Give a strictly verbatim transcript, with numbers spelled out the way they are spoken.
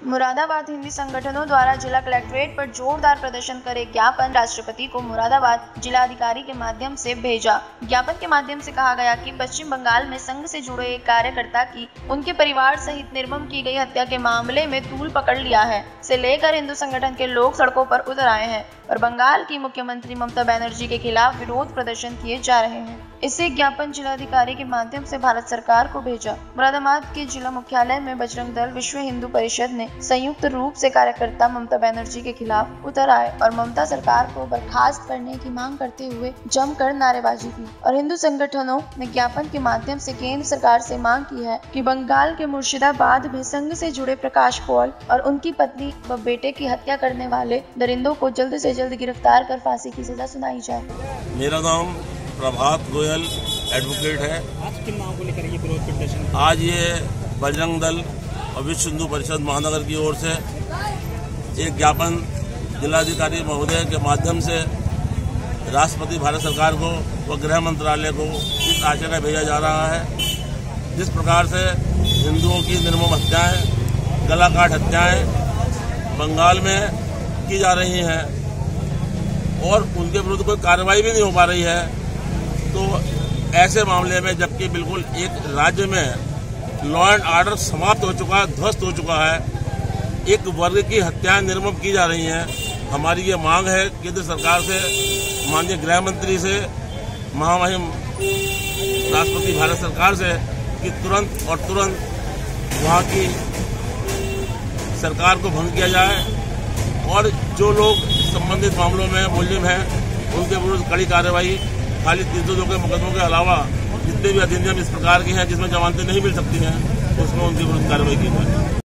मुरादाबाद हिंदी संगठनों द्वारा जिला कलेक्ट्रेट पर जोरदार प्रदर्शन कर एक ज्ञापन राष्ट्रपति को मुरादाबाद जिलाधिकारी के माध्यम से भेजा। ज्ञापन के माध्यम से कहा गया कि पश्चिम बंगाल में संघ से जुड़े एक कार्यकर्ता की उनके परिवार सहित निर्मम की गई हत्या के मामले में तूल पकड़ लिया है से लेकर हिंदू संगठन के लोग सड़कों पर उतर आए हैं और बंगाल की मुख्यमंत्री ममता बनर्जी के खिलाफ विरोध प्रदर्शन किए जा रहे हैं। इसे ज्ञापन जिलाधिकारी के माध्यम से भारत सरकार को भेजा। मुरादाबाद के जिला मुख्यालय में बजरंग दल विश्व हिंदू परिषद ने संयुक्त रूप से कार्यकर्ता ममता बनर्जी के खिलाफ उतर आए और ममता सरकार को बर्खास्त करने की मांग करते हुए जमकर नारेबाजी की और हिंदू संगठनों ने ज्ञापन के माध्यम से केंद्र सरकार से मांग की है कि बंगाल के मुर्शिदाबाद में संघ से जुड़े प्रकाश पॉल और उनकी पत्नी व बेटे की हत्या करने वाले दरिंदों को जल्द से जल्द गिरफ्तार कर फांसी की सजा सुनाई जाए। मेरा नाम प्रभात गोयल एडवोकेट है। आज किन मांगों को लेकर ये विरोध प्रदर्शन? आज ये बजरंग दल और विश्व हिंदू परिषद महानगर की ओर से एक ज्ञापन जिलाधिकारी महोदय के माध्यम से राष्ट्रपति भारत सरकार को व गृह मंत्रालय को इस आशय में भेजा जा रहा है जिस प्रकार से हिंदुओं की निर्मम हत्याएं, गला काट हत्याएं बंगाल में की जा रही हैं और उनके विरुद्ध कोई कार्रवाई भी नहीं हो पा रही है। तो ऐसे मामले में जबकि बिल्कुल एक राज्य में लॉ एंड ऑर्डर समाप्त हो चुका है, ध्वस्त हो चुका है, एक वर्ग की हत्याएं निर्मम की जा रही हैं। हमारी ये मांग है केंद्र सरकार से, माननीय गृह मंत्री से, महामहिम राष्ट्रपति भारत सरकार से कि तुरंत और तुरंत वहाँ की सरकार को भंग किया जाए और जो लोग संबंधित मामलों में मुलजिम हैं उनके विरुद्ध कड़ी कार्रवाई, खाली तीन सौ दो के मुकदमों के अलावा जितने भी अधिनियम इस प्रकार के हैं जिसमें जमानतें नहीं मिल सकती हैं उसमें उनके विरुद्ध कार्रवाई की जाए।